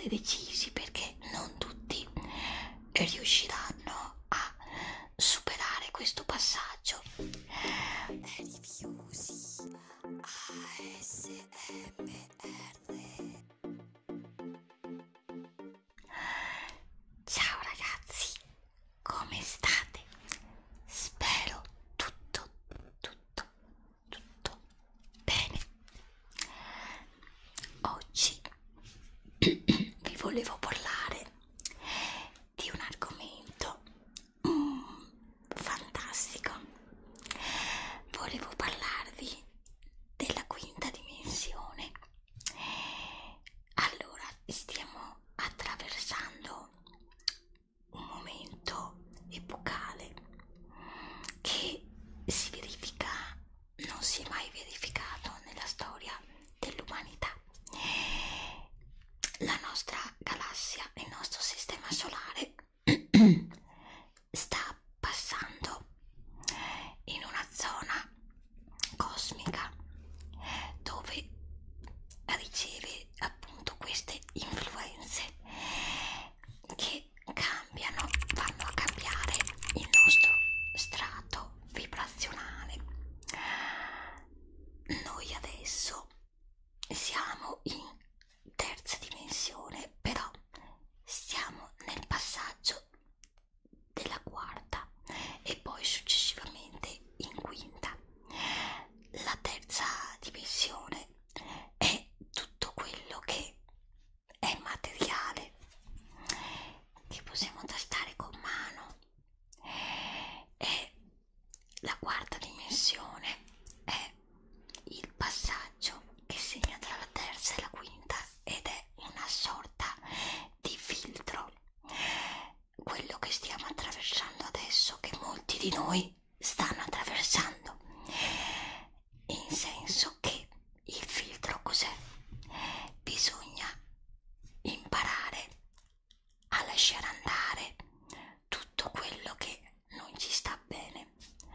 essere decisi perché non tutti riusciranno a superare questo passaggio. Rifiusi ASMR. Ciao ragazzi, come state? Spero tutto bene. Oggi vi volevo parlare di un argomento fantastico. Volevo parlarvi della quinta dimensione. Allora, stiamo attraversando un momento epocale che non si è mai verificato nella storia dell'umanità. La nostra galassia, il nostro sistema solare sta passando in una zona cosmica dove riceve appunto queste influenze che vanno a cambiare il nostro strato vibrazionale. Noi adesso siamo in terza dimensione, però stiamo nel passaggio della quarta e poi successivamente in quinta. La terza dimensione è tutto quello che è materiale, che possiamo tastare con mano, e la quarta dimensione è il passaggio che segna tra la terza e la quinta ed è una sorta di filtro, quello che stiamo attraversando adesso, che molti di noi stanno attraversando, in senso che il filtro cos'è? Bisogna imparare a lasciare andare tutto quello che non ci sta bene.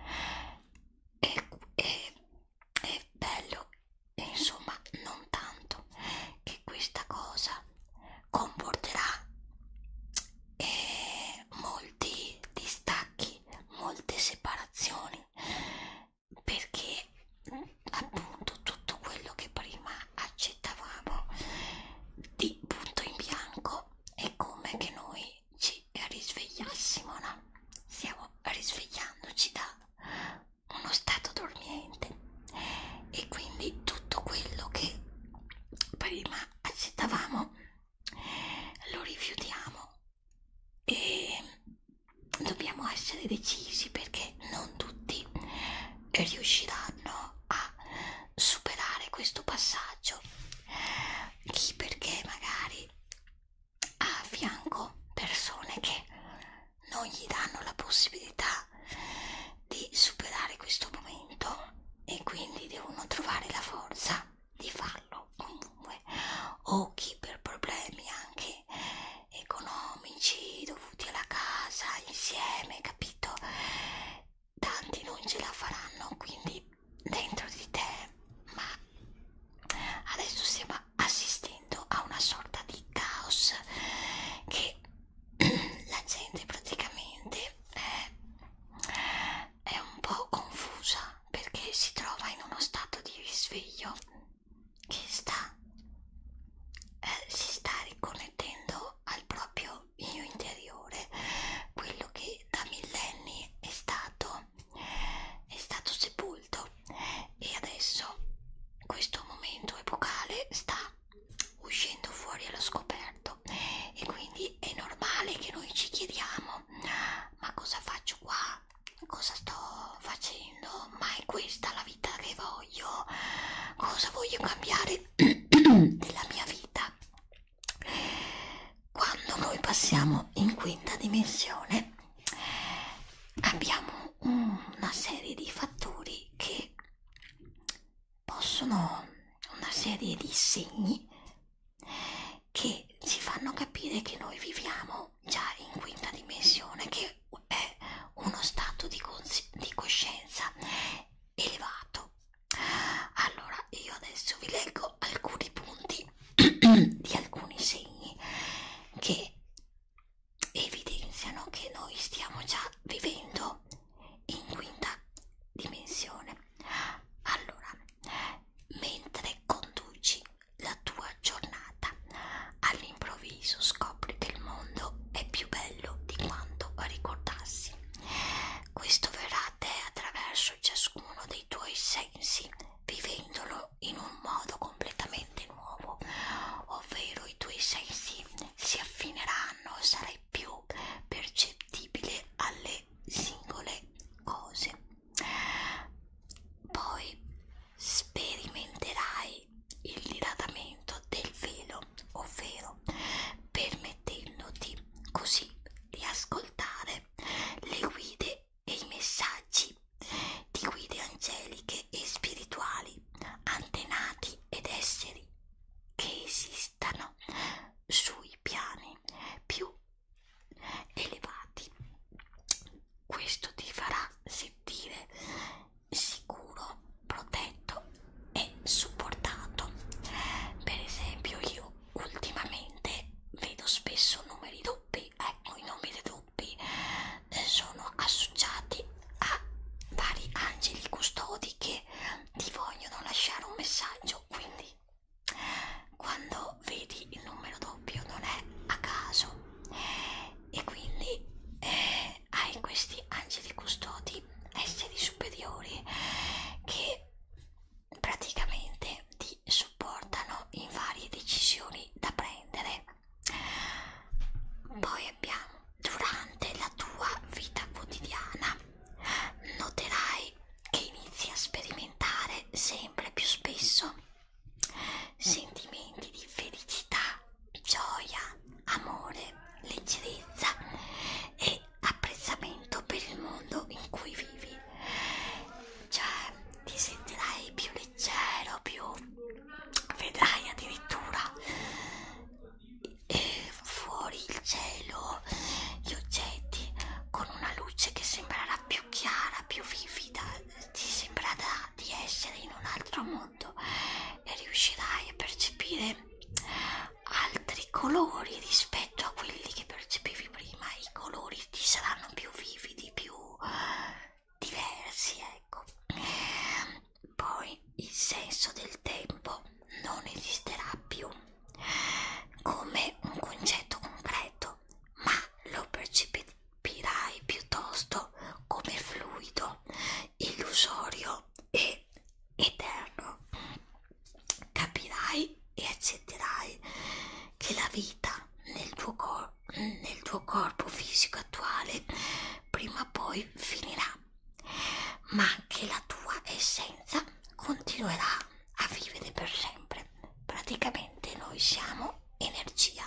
È bello, insomma, non tanto, che questa cosa comporterà molti distacchi, molte separazioni, perché appunto tutto quello che prima accettavamo di punto in bianco è come che noi ci risvegliassimo, no? Stiamo risvegliandoci da uno stato dormiente e quindi tutto quello che prima accettavamo lo rifiutiamo e dobbiamo essere decisi perché non tutti riusciranno a superare questo passaggio. Chi perché magari ha a fianco persone che non gli danno la possibilità di superare questo momento e quindi devono trovare la forza di farlo comunque, o chi per problemi anche economici dovuti alla casa insieme, capito? Tanti non ce la faranno, quindi dentro di te, ma adesso stiamo assistendo a una sorta di caos che la gente praticamente è un po' confusa perché si trova in uno stato di risveglio che si sta riconnettendo al proprio io interiore, quello che da millenni è stato sepolto, e adesso questo momento epocale sta uscendo fuori allo scoperto e quindi è normale che noi ci chiediamo: ma cosa faccio qua? Cosa sto facendo? Ma è questa la vita che voglio? Cosa voglio cambiare della mia vita? Quando noi passiamo in quinta dimensione abbiamo una serie di fattori che una serie di segni che ci fanno capire che noi viviamo già in quinta dimensione, che è uno stato di coscienza elevato. Allora, io adesso vi leggo alcuni punti di alcuni segni all'improvviso scopri che il mondo è più bello di quanto ricordassi. Questo verrà a te attraverso ciascuno dei tuoi sensi, vivendolo in un modo completamente nuovo, ovvero i tuoi sensi si affineranno, sarai più percettibile alle singole cose. Poi sperimenterai il diradamento del velo, ovvero permettendoti così di ascoltare le guide e i messaggi di guide angeliche e spirituali, antenati ed esseri che esistano sui piani più elevati. Questo ti farà sentire sicuro, protetto e supportato. Per esempio, io ultimamente vedo spesso numeri doppi. Ecco, i numeri doppi sono associati a vari angeli custodi che ti vogliono lasciare un messaggio, quindi quando vedi il numero doppio non è a caso, e quindi hai questi angeli custodi, esseri superiori, che praticamente ti supportano in varie decisioni da prendere. Poi abbiamo, durante la tua vita quotidiana, noterai che inizi a sperimentare sempre più spesso sentimenti di felicità, gioia, amore, leggerezza e apprezzamento per il mondo in cui vivi. Cioè, ti sentirai più leggero, vedrai addirittura fuori il cielo, gli oggetti con una luce che sembrerà più chiara, più vivida, ti sembrerà di essere in un altro mondo e riuscirai a percepire altri colori rispetto a quelli che percepivi prima. I colori ti saranno più vividi, più diversi, ecco. Poi il senso del tempo non esisterà più come un concetto concreto, ma lo percepirai piuttosto come fluido, illusorio e eterno. Capirai e accetterai che la vita nel tuo corpo fisico attuale prima o poi finirà, ma che la tua essenza continuerà a vivere per sempre. Praticamente noi siamo energia,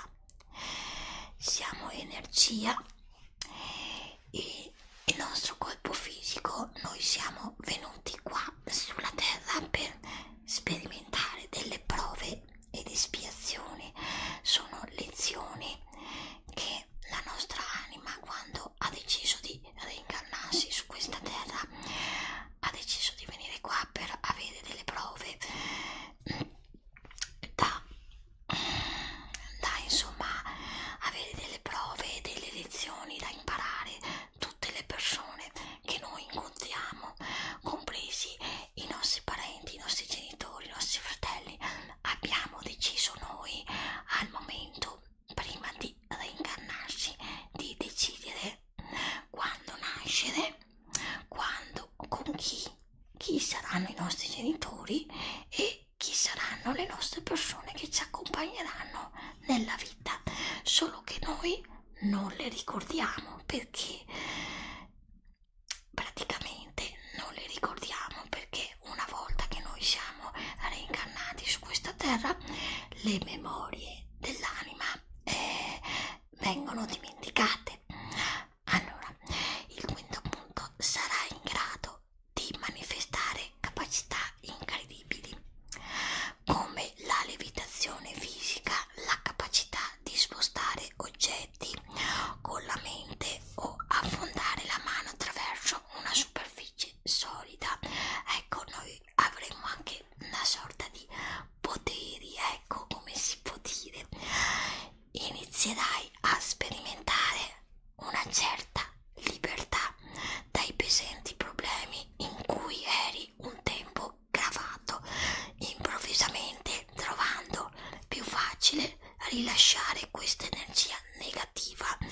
e il nostro corpo fisico, noi siamo venuti qua sulla terra per sperimentare delle prove ed espiazioni. Sono lezioni che la nostra anima, quando ha deciso di reincarnarsi su questa terra, ha deciso di venire qua per avere delle prove da insomma avere delle prove e delle lezioni da imparare. Tutte le persone che noi incontriamo, compresi i nostri parenti, i nostri genitori, i nostri fratelli, abbiamo deciso noi al momento, prima di reincarnarsi, di decidere quando nascere, con chi saranno i nostri genitori e chi saranno le nostre persone che ci accompagneranno nella vita. Solo che noi non le ricordiamo, perché praticamente non le ricordiamo, perché una volta che noi siamo reincarnati su questa terra, le memorie dell'anima vengono dimenticate. Allora, il quinto punto: sarai in grado di manifestare capacità incredibili come la levitazione fisica, la capacità di spostare oggetti con la mente o affondare la mano attraverso una superficie solida. Ecco, noi avremo anche una sorta di poteri, ecco, come si può dire. Inizierai a sperimentare questa energia negativa